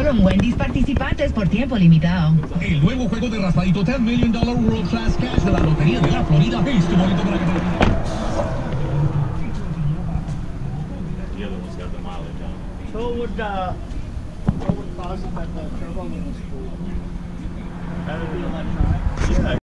con Wendy's participantes por tiempo limitado. El nuevo juego de raspadito $10 Million World Class Cash de la Lotería de la Florida. Este bonito para que te... The other one's got the mileage on it. So what would cause it that the turbo was full? That would be electronic? Yeah.